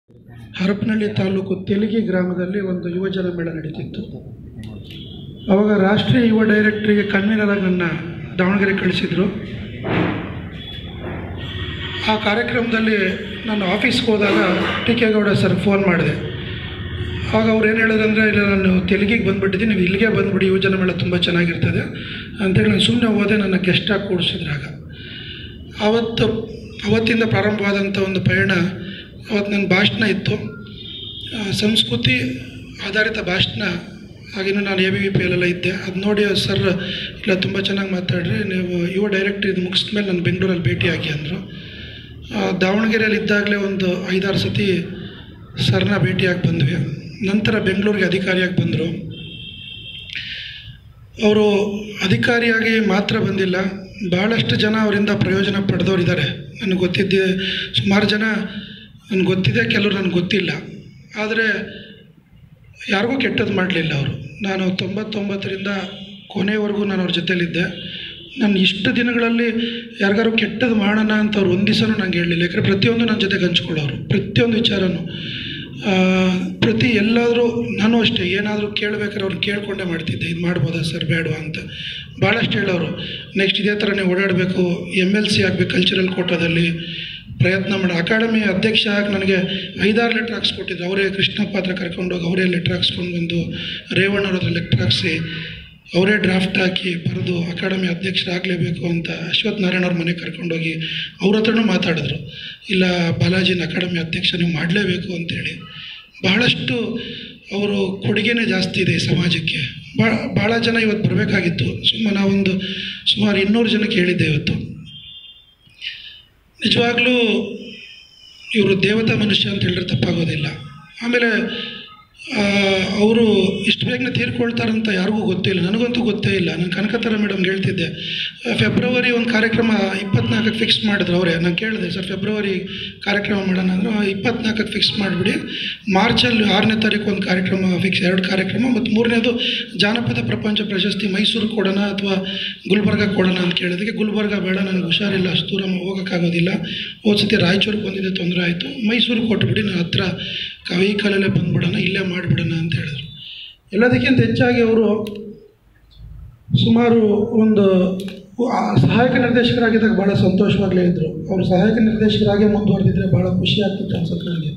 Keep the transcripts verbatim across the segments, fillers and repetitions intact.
ಹರಪನಹಳ್ಳಿ ತಾಲೂಕು ತೆಲಿಗಿ ಗ್ರಾಮದಲ್ಲಿ ಒಂದು ಯುವಜನ ಮೇಳ ನಡೀತಿತ್ತು. ಆವಾಗ ರಾಷ್ಟ್ರೀಯ ಯುವ ಡೈರೆಕ್ಟ್ರಿಗೆ ಕನ್ವೀನರಾಗಿ ನನ್ನ ದಾವಣಗೆರೆ ಕಳಿಸಿದರು. ಆ ಕಾರ್ಯಕ್ರಮದಲ್ಲಿ ನಾನು ಆಫೀಸ್ಗೆ ಹೋದಾಗ T K Gowda sir phone ಮಾಡಿದೆ. ಆಗ ಅವ್ರು ಏನು ಹೇಳಿದ್ರಂದರೆ, ಇಲ್ಲ ನಾನು ತೆಲುಗಿಗೆ ಬಂದುಬಿಟ್ಟಿದ್ದೀನಿ, ನೀವು ಇಲ್ಲಿಗೆ ಬಂದುಬಿಡಿ, ಯುವಜನ ಮೇಳ ತುಂಬ ಚೆನ್ನಾಗಿರ್ತದೆ ಅಂತೇಳಿ ನಾನು ಸುಮ್ಮನೆ ಹೋದೆ. ನನ್ನ ಗೆಸ್ಟಾಗಿ ಕೂಡಿಸಿದ್ರಾಗ ಆವತ್ತು ಅವತ್ತಿಂದ ಪ್ರಾರಂಭವಾದಂಥ ಒಂದು ಪಯಣ. ಅವತ್ತು ನನ್ನ ಭಾಷಣ ಇತ್ತು, ಸಂಸ್ಕೃತಿ ಆಧಾರಿತ ಭಾಷಣ. ಆಗಿನೂ ನಾನು ಎ ಬಿ ವಿ ಪಿ ಎಲ್ಲೆಲ್ಲ ಇದ್ದೆ. ಅದು ನೋಡಿ ಸರ್ ಇಲ್ಲ ತುಂಬ ಚೆನ್ನಾಗಿ ಮಾತಾಡ್ರಿ, ನೀವು ಯುವ ಡೈರೆಕ್ಟ್ರ್ ಇದು ಮುಗಿಸಿದ ಮೇಲೆ ನಾನು ಬೆಂಗಳೂರಲ್ಲಿ ಭೇಟಿಯಾಗಿ ಅಂದರು. ದಾವಣಗೆರೆಯಲ್ಲಿ ಇದ್ದಾಗಲೇ ಒಂದು ಐದಾರು ಸತಿ ಸರ್ನ ಭೇಟಿಯಾಗಿ ಬಂದ್ವಿ. ನಂತರ ಬೆಂಗಳೂರಿಗೆ ಅಧಿಕಾರಿಯಾಗಿ ಬಂದರು. ಅವರು ಅಧಿಕಾರಿಯಾಗಿ ಮಾತ್ರ ಬಂದಿಲ್ಲ, ಭಾಳಷ್ಟು ಜನ ಅವರಿಂದ ಪ್ರಯೋಜನ ಪಡೆದವ್ರು ಇದ್ದಾರೆ. ನನಗೆ ಗೊತ್ತಿದ್ದೆ ಸುಮಾರು ಜನ ನನಗೆ ಗೊತ್ತಿದೆ, ಕೆಲವರು ನನಗೆ ಗೊತ್ತಿಲ್ಲ. ಆದರೆ ಯಾರಿಗೂ ಕೆಟ್ಟದ್ದು ಮಾಡಲಿಲ್ಲ ಅವರು. ನಾನು ತೊಂಬತ್ತೊಂಬತ್ತರಿಂದ ಕೊನೆವರೆಗೂ ನಾನು ಅವ್ರ ಜೊತೆಯಲ್ಲಿದ್ದೆ. ನಾನು ಇಷ್ಟು ದಿನಗಳಲ್ಲಿ ಯಾರಿಗಾರು ಕೆಟ್ಟದ್ದು ಮಾಡೋಣ ಅಂತ ಅವ್ರು ಒಂದು ದಿವಸನೂ ನಂಗೆ ಹೇಳಲಿಲ್ಲ. ಯಾಕಂದರೆ ಪ್ರತಿಯೊಂದು ನನ್ನ ಜೊತೆಗೆ ಹಂಚ್ಕೊಳ್ಳೋರು, ಪ್ರತಿಯೊಂದು ವಿಚಾರನೂ. ಪ್ರತಿ ಎಲ್ಲಾದರೂ ನಾನು ಅಷ್ಟೇ ಏನಾದರೂ ಕೇಳಬೇಕಾದ್ರೆ ಅವ್ರು ಕೇಳಿಕೊಂಡೇ ಮಾಡ್ತಿದ್ದೆ, ಇದು ಮಾಡ್ಬೋದಾ ಸರ್ ಬೇಡವಾ ಅಂತ ಭಾಳಷ್ಟು ಹೇಳೋರು. ನೆಕ್ಸ್ಟ್ ಇದೇ ಥರ ನೀವು ಓಡಾಡಬೇಕು, ಎಮ್ ಎಲ್ ಸಿ ಆಗಬೇಕು, ಕಲ್ಚರಲ್ ಕೋಟಾದಲ್ಲಿ ಪ್ರಯತ್ನ ಮಾಡಿ. ಅಕಾಡೆಮಿ ಅಧ್ಯಕ್ಷ ಆಗಿ ನನಗೆ ಐದಾರು ಲೆಟ್ರ್ ಹಾಕ್ಸ್ಕೊಟ್ಟಿದ್ರು. ಅವರೇ ಕೃಷ್ಣಪ್ಪ ಹತ್ರ ಕರ್ಕೊಂಡೋಗಿ ಅವರೇ ಲೆಟ್ರ್ ಹಾಕ್ಸ್ಕೊಂಡು ಬಂದು, ರೇವಣ್ಣವ್ರ ಹತ್ರ ಲೆಟ್ರ್ ಹಾಕ್ಸಿ ಅವರೇ ಡ್ರಾಫ್ಟ್ ಹಾಕಿ ಬರೆದು ಅಕಾಡೆಮಿ ಅಧ್ಯಕ್ಷರಾಗಲೇಬೇಕು ಅಂತ ಅಶ್ವಥ್ ನಾರಾಯಣವ್ರ ಮನೆಗೆ ಕರ್ಕೊಂಡೋಗಿ ಅವ್ರ ಹತ್ರನೂ ಮಾತಾಡಿದ್ರು. ಇಲ್ಲ ಬಾಲಾಜಿನ ಅಕಾಡೆಮಿ ಅಧ್ಯಕ್ಷ ನೀವು ಮಾಡಲೇಬೇಕು ಅಂತೇಳಿ. ಬಹಳಷ್ಟು ಅವರು ಕೊಡುಗೆನೇ ಜಾಸ್ತಿ ಇದೆ ಈ ಸಮಾಜಕ್ಕೆ. ಭಾಳ ಭಾಳ ಜನ ಇವತ್ತು ಬರಬೇಕಾಗಿತ್ತು. ಸುಮ್ಮನೆ ನಾವೊಂದು ಸುಮಾರು ಇನ್ನೂರು ಜನಕ್ಕೆ ಹೇಳಿದ್ದೆ ಇವತ್ತು. ನಿಜವಾಗ್ಲೂ ಇವರು ದೇವತಾ ಮನುಷ್ಯ ಅಂತ ಹೇಳಿದ್ರೆ ತಪ್ಪಾಗೋದಿಲ್ಲ. ಆಮೇಲೆ ಅವರು ಇಷ್ಟು ಬೇಗನೆ ತೀರ್ಕೊಳ್ತಾರಂತ ಯಾರಿಗೂ ಗೊತ್ತಿಲ್ಲ, ನನಗಂತೂ ಗೊತ್ತೇ ಇಲ್ಲ. ನಾನು ಕನಕತರ ಮೇಡಮ್ಗೆ ಹೇಳ್ತಿದ್ದೆ, ಫೆಬ್ರವರಿ ಒಂದು ಕಾರ್ಯಕ್ರಮ ಇಪ್ಪತ್ನಾಲ್ಕಕ್ಕೆ ಫಿಕ್ಸ್ ಮಾಡಿದ್ರು ಅವರೇ. ನಾನು ಕೇಳಿದೆ, ಸರ್ ಫೆಬ್ರವರಿ ಕಾರ್ಯಕ್ರಮ ಮಾಡೋಣ ಅಂದರು. ಇಪ್ಪತ್ನಾಲ್ಕಕ್ಕೆ ಫಿಕ್ಸ್ ಮಾಡಿಬಿಡಿ, ಮಾರ್ಚಲ್ಲಿ ಆರನೇ ತಾರೀಕು ಒಂದು ಕಾರ್ಯಕ್ರಮ ಫಿಕ್ಸ್, ಎರಡು ಕಾರ್ಯಕ್ರಮ, ಮತ್ತು ಮೂರನೇದು ಜಾನಪದ ಪ್ರಪಂಚ ಪ್ರಶಸ್ತಿ ಮೈಸೂರು ಕೊಡೋಣ ಅಥವಾ ಗುಲ್ಬರ್ಗ ಕೊಡೋಣ ಅಂತ ಕೇಳಿದಕ್ಕೆ, ಗುಲ್ಬರ್ಗ ಬೇಡ, ನನಗೆ ಹುಷಾರಿಲ್ಲ, ಅಷ್ಟು ದೂರ ಹೋಗೋಕ್ಕಾಗೋದಿಲ್ಲ, ಹೋದ ಸತಿ ರಾಯಚೂರಿಗೆ ಬಂದಿದ್ದೆ, ತೊಂದರೆ ಆಯಿತು, ಮೈಸೂರು ಕೊಟ್ಬಿಡಿ, ನಾನು ಹತ್ರ ವೆಹಿಕಲಲ್ಲೇ ಬಂದುಬಿಡೋಣ, ಇಲ್ಲೇ ಮಾಡಿಬಿಡೋಣ ಅಂತ ಹೇಳಿದ್ರು. ಎಲ್ಲದಕ್ಕಿಂತ ಹೆಚ್ಚಾಗಿ ಅವರು ಸುಮಾರು ಒಂದು ಸಹಾಯಕ ನಿರ್ದೇಶಕರಾಗಿದ್ದಾಗ ಭಾಳ ಸಂತೋಷವಾಗಲೇ ಇದ್ದರು. ಅವರು ಸಹಾಯಕ ನಿರ್ದೇಶಕರಾಗೇ ಮುಂದುವರೆದಿದ್ದರೆ ಭಾಳ ಖುಷಿ ಆಗ್ತಿತ್ತು ಅನ್ಸುತ್ತೆ ನನಗೆ.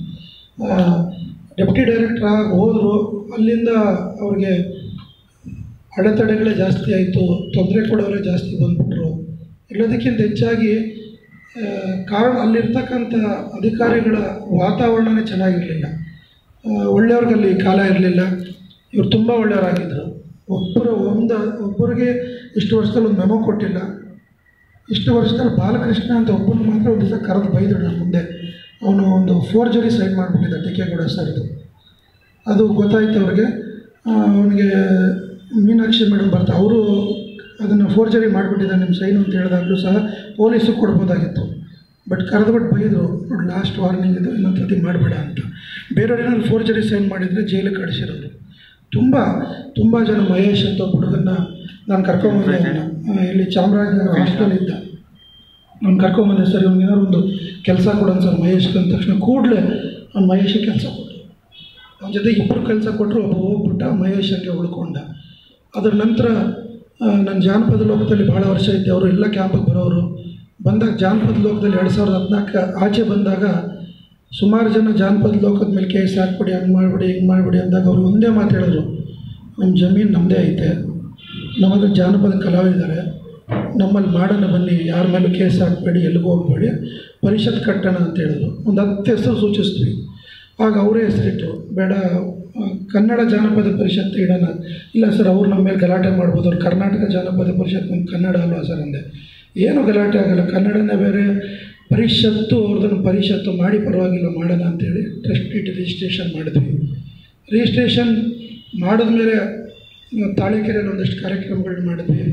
ಡೆಪ್ಟಿ ಡೈರೆಕ್ಟರ್ ಆಗಿ ಹೋದರು, ಅಲ್ಲಿಂದ ಅವ್ರಿಗೆ ಅಡೆತಡೆಗಳೇ ಜಾಸ್ತಿ ಆಯಿತು, ತೊಂದರೆ ಕೊಡೋರೇ ಜಾಸ್ತಿ ಬಂದುಬಿಟ್ರು. ಎಲ್ಲದಕ್ಕಿಂತ ಹೆಚ್ಚಾಗಿ ಕಾರಣ ಅಲ್ಲಿರ್ತಕ್ಕಂಥ ಅಧಿಕಾರಿಗಳ ವಾತಾವರಣನೇ ಚೆನ್ನಾಗಿರಲಿಲ್ಲ. ಒಳ್ಳೆಯವ್ರಿಗಲ್ಲಿ ಕಾಲ ಇರಲಿಲ್ಲ. ಇವರು ತುಂಬ ಒಳ್ಳೆಯವರಾಗಿದ್ದರು. ಒಬ್ಬರು ಒಂದು ಒಬ್ಬರಿಗೆ ಇಷ್ಟು ವರ್ಷದಲ್ಲಿ ಒಂದು ಮೆಮೊ ಕೊಟ್ಟಿಲ್ಲ. ಇಷ್ಟು ವರ್ಷದಲ್ಲಿ ಬಾಲಕೃಷ್ಣ ಅಂತ ಒಬ್ಬನು ಮಾತ್ರ ಒಂದು ದಿವಸ ಕರೆದು ಬೈದರು ನನ್ನ ಮುಂದೆ. ಅವನು ಒಂದು ಫೋರ್ಜರಿ ಸೈನ್ ಮಾಡಿಬಿಟ್ಟಿದ್ದ ಟಿ ಕೆ ಗೌಡ ಸರ್ದು. ಅದು ಗೊತ್ತಾಯ್ತು ಅವ್ರಿಗೆ. ಅವನಿಗೆ ಮೀನಾಕ್ಷಿ ಮೇಡಮ್ ಬರ್ತಾ ಅವರು ಅದನ್ನು ಫೋರ್ಜರಿ ಮಾಡಿಬಿಟ್ಟಿದ್ದ ನಿಮ್ಮ ಸೈನು ಅಂತ ಹೇಳಿದಾಗಲೂ ಸಹ ಪೊಲೀಸು ಕೊಡ್ಬೋದಾಗಿತ್ತು. ಬಟ್ ಕರೆದುಬಿಟ್ಟು ಬೈದರು, ನೋಡಿ ಲಾಸ್ಟ್ ವಾರ್ನಿಂಗ್ ಇದು, ಇನ್ನೊಂದು ಸರ್ತಿ ಮಾಡಬೇಡ ಅಂತ. ಬೇರೆಯವ್ರು ಏನಾದ್ರು ಫೋರ್ಜರಿ ಸೈನ್ ಮಾಡಿದರೆ ಜೈಲಿಗೆ ಕಳಿಸಿರೋರು ತುಂಬ ತುಂಬ ಜನ. ಮಹೇಶ್ ಅಂತ ಒಬ್ಬ ಹುಡುಗನ್ನ ನಾನು ಕರ್ಕೊಂಬಂದೆ, ಇಲ್ಲಿ ಚಾಮರಾಜನಗರ ಹಾಸ್ಟೆಲ್ ಇದ್ದ, ನಾನು ಕರ್ಕೊಂಬಂದೆ. ಸರ್ ಇವ್ನಿಗೆ ಏನಾದ್ರು ಒಂದು ಕೆಲಸ ಕೊಡೋಣ ಸರ್ ಮಹೇಶ್ಗೆ ಅಂದ ತಕ್ಷಣ ಕೂಡಲೇ ಅವ್ನು ಮಹೇಶಿಗೆ ಕೆಲಸ ಕೊಟ್ಟರು. ಅವನ ಜೊತೆಗೆ ಇಬ್ಬರು ಕೆಲಸ ಕೊಟ್ಟರು. ಒಬ್ಬ ಹೋಗ್ಬಿಟ್ಟ, ಮಹೇಶ್ ಹಂಗೆ ಉಳ್ಕೊಂಡ. ಅದರ ನಂತರ ನಾನು ಜಾನಪದ ಲೋಕದಲ್ಲಿ ಭಾಳ ವರ್ಷ ಇದ್ದೆ. ಅವರು ಎಲ್ಲ ಕ್ಯಾಂಪಿಗೆ ಬರೋರು. ಬಂದಾಗ ಜಾನಪದ ಲೋಕದಲ್ಲಿ ಎರಡು ಸಾವಿರದ ಹದಿನಾಲ್ಕು ಆಚೆ ಬಂದಾಗ ಸುಮಾರು ಜನ ಜಾನಪದ ಲೋಕದ ಮೇಲೆ ಕೇಸ್ ಹಾಕ್ಬಿಡಿ, ಹಂಗೆ ಮಾಡಿಬಿಡಿ, ಹಿಂಗೆ ಮಾಡಿಬಿಡಿ ಅಂದಾಗ ಅವರು ಒಂದೇ ಮಾತು ಹೇಳಿದ್ರು, ನಮ್ಮ ಜಮೀನು ನಮ್ಮದೇ ಐತೆ, ನಮ್ಮದು ಜಾನಪದ ಕಲಾವಿದ್ದಾರೆ, ನಮ್ಮಲ್ಲಿ ಮಾಡೋಣ ಬನ್ನಿ, ಯಾರ ಮೇಲೂ ಕೇಸ್ ಹಾಕಬೇಡಿ, ಎಲ್ಲಿಗೂ ಹೋಗಬೇಡಿ, ಪರಿಷತ್ ಕಟ್ಟೋಣ ಅಂತ ಹೇಳಿದ್ರು. ಒಂದು ಹತ್ತು ಹೆಸರು ಸೂಚಿಸ್ತೀವಿ. ಆಗ ಅವರೇ ಹೆಸರಿಟ್ಟರು, ಬೇಡ ಕನ್ನಡ ಜಾನಪದ ಪರಿಷತ್ ಇಡೋಣ. ಇಲ್ಲ ಸರ್ ಅವ್ರು ನಮ್ಮ ಮೇಲೆ ಗಲಾಟೆ ಮಾಡ್ಬೋದು, ಅವ್ರು ಕರ್ನಾಟಕ ಜಾನಪದ ಪರಿಷತ್ ನಮ್ಮ ಕನ್ನಡ ಅಲ್ವಾ ಸರ್ ಅಂದೆ. ಏನು ಗಲಾಟೆ ಆಗೋಲ್ಲ, ಕನ್ನಡನೇ ಬೇರೆ, ಪರಿಷತ್ತು ಅವ್ರದನ್ನು ಪರಿಷತ್ತು ಮಾಡಿ ಪರವಾಗಿಲ್ಲ ಮಾಡೋಣ ಅಂತೇಳಿ ಟ್ರಸ್ಟ್ ಇಟ್ಟು ರಿಜಿಸ್ಟ್ರೇಷನ್ ಮಾಡಿದ್ವಿ. ರಿಜಿಸ್ಟ್ರೇಷನ್ ಮಾಡಿದ್ಮೇಲೆ ತಾಳೆಕೆರೆಯಲ್ಲಿ ಒಂದಷ್ಟು ಕಾರ್ಯಕ್ರಮಗಳನ್ನ ಮಾಡಿದ್ವಿ.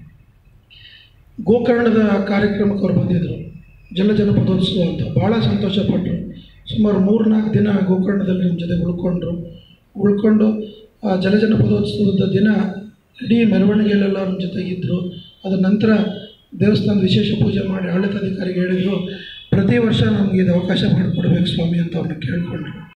ಗೋಕರ್ಣದ ಕಾರ್ಯಕ್ರಮಕ್ಕೆ ಅವ್ರು ಬಂದಿದ್ದರು, ಜಲ ಜನಪದೋತ್ಸವ ಅಂತ. ಭಾಳ ಸಂತೋಷಪಟ್ಟರು. ಸುಮಾರು ಮೂರು ನಾಲ್ಕು ದಿನ ಗೋಕರ್ಣದಲ್ಲಿ ನಮ್ಮ ಜೊತೆ ಉಳ್ಕೊಂಡ್ರು. ಉಳ್ಕೊಂಡು ಆ ಜಲಜನಪದೋತ್ಸವದ ದಿನ ಇಡೀ ಮೆರವಣಿಗೆಯಲ್ಲೆಲ್ಲ ನಮ್ಮ ಜೊತೆಗಿದ್ದರು. ಅದರ ನಂತರ ದೇವಸ್ಥಾನದ ವಿಶೇಷ ಪೂಜೆ ಮಾಡಿ ಆಡಳಿತಾಧಿಕಾರಿಗೆ ಹೇಳಿದರು, ಪ್ರತಿ ವರ್ಷ ನಮಗೆ ಇದು ಅವಕಾಶ ಮಾಡಿಕೊಡ್ಬೇಕು ಸ್ವಾಮಿ ಅಂತ ಅವ್ರನ್ನ ಕೇಳಿಕೊಂಡ್ರು.